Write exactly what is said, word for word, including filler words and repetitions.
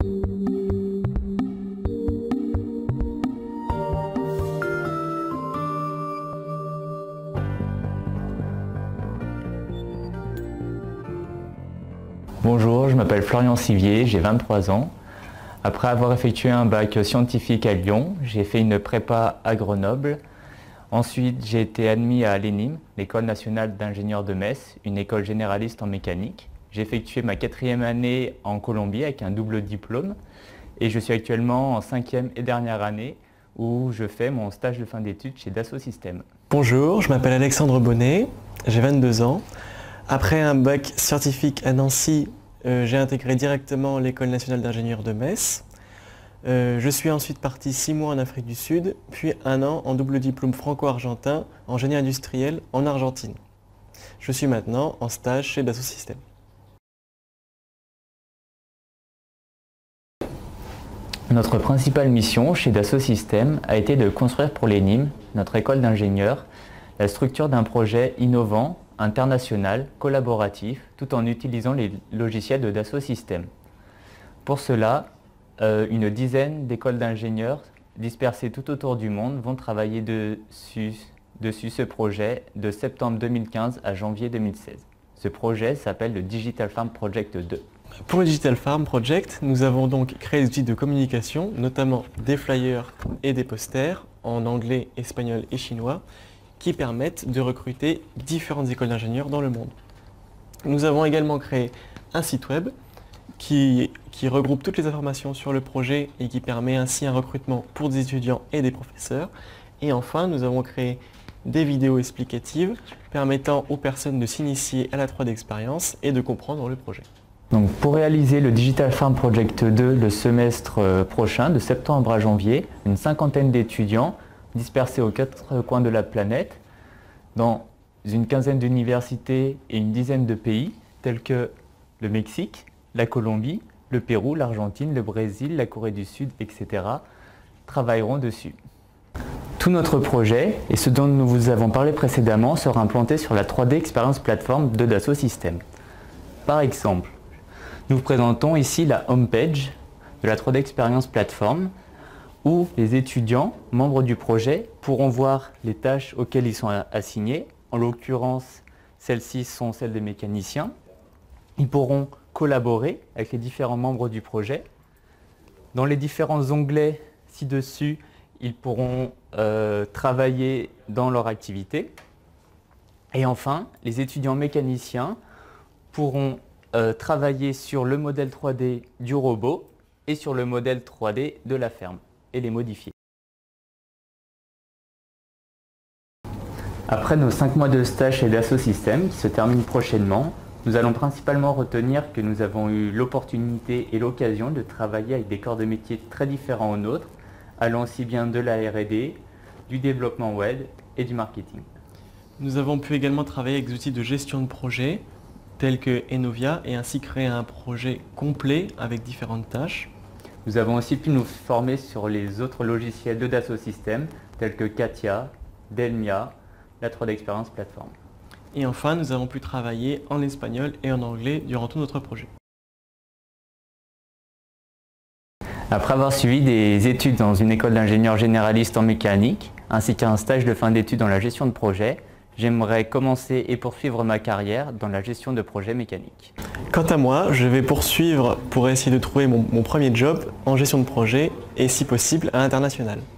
Bonjour, je m'appelle Florian Sivier, j'ai vingt-trois ans. Après avoir effectué un bac scientifique à Lyon, j'ai fait une prépa à Grenoble. Ensuite, j'ai été admis à l'E N I M, l'École nationale d'ingénieurs de Metz, une école généraliste en mécanique. J'ai effectué ma quatrième année en Colombie avec un double diplôme et je suis actuellement en cinquième et dernière année où je fais mon stage de fin d'études chez Dassault Systèmes. Bonjour, je m'appelle Alexandre Bonnet, j'ai vingt-deux ans. Après un bac scientifique à Nancy, euh, j'ai intégré directement l'École nationale d'ingénieurs de Metz. Euh, je suis ensuite parti six mois en Afrique du Sud, puis un an en double diplôme franco-argentin en génie industriel en Argentine. Je suis maintenant en stage chez Dassault Systèmes. Notre principale mission chez Dassault Systèmes a été de construire pour l'E N I M, notre école d'ingénieurs, la structure d'un projet innovant, international, collaboratif, tout en utilisant les logiciels de Dassault Systèmes. Pour cela, euh, une dizaine d'écoles d'ingénieurs dispersées tout autour du monde vont travailler dessus, dessus ce projet de septembre deux mille quinze à janvier deux mille seize. Ce projet s'appelle le Digital Farm Project deux. Pour le Digital Farm Project, nous avons donc créé des outils de communication, notamment des flyers et des posters en anglais, espagnol et chinois, qui permettent de recruter différentes écoles d'ingénieurs dans le monde. Nous avons également créé un site web qui, qui regroupe toutes les informations sur le projet et qui permet ainsi un recrutement pour des étudiants et des professeurs. Et enfin, nous avons créé des vidéos explicatives permettant aux personnes de s'initier à la trois D expérience et de comprendre le projet. Donc, pour réaliser le Digital Farm Project deux le semestre prochain, de septembre à janvier, une cinquantaine d'étudiants dispersés aux quatre coins de la planète, dans une quinzaine d'universités et une dizaine de pays, tels que le Mexique, la Colombie, le Pérou, l'Argentine, le Brésil, la Corée du Sud, et cetera, travailleront dessus. Tout notre projet, et ce dont nous vous avons parlé précédemment, sera implanté sur la trois D Experience Platform de Dassault Systèmes. Par exemple, nous vous présentons ici la homepage de la trois D Experience Platform, où les étudiants, membres du projet, pourront voir les tâches auxquelles ils sont assignés. En l'occurrence, celles-ci sont celles des mécaniciens. Ils pourront collaborer avec les différents membres du projet. Dans les différents onglets ci-dessus, ils pourront euh, travailler dans leur activité. Et enfin, les étudiants mécaniciens pourront euh, travailler sur le modèle trois D du robot et sur le modèle trois D de la ferme, et les modifier. Après nos cinq mois de stage chez Dassault Systèmes, qui se terminent prochainement, nous allons principalement retenir que nous avons eu l'opportunité et l'occasion de travailler avec des corps de métier très différents aux nôtres, allant aussi bien de la R et D, du développement web et du marketing. Nous avons pu également travailler avec des outils de gestion de projet, tels que Enovia, et ainsi créer un projet complet avec différentes tâches. Nous avons aussi pu nous former sur les autres logiciels de Dassault Systèmes, tels que CATIA, Delmia, la trois D Experience Platform. Et enfin, nous avons pu travailler en espagnol et en anglais durant tout notre projet. Après avoir suivi des études dans une école d'ingénieurs généralistes en mécanique, ainsi qu'un stage de fin d'études dans la gestion de projet, j'aimerais commencer et poursuivre ma carrière dans la gestion de projets mécaniques. Quant à moi, je vais poursuivre pour essayer de trouver mon, mon premier job en gestion de projet et si possible à l'international.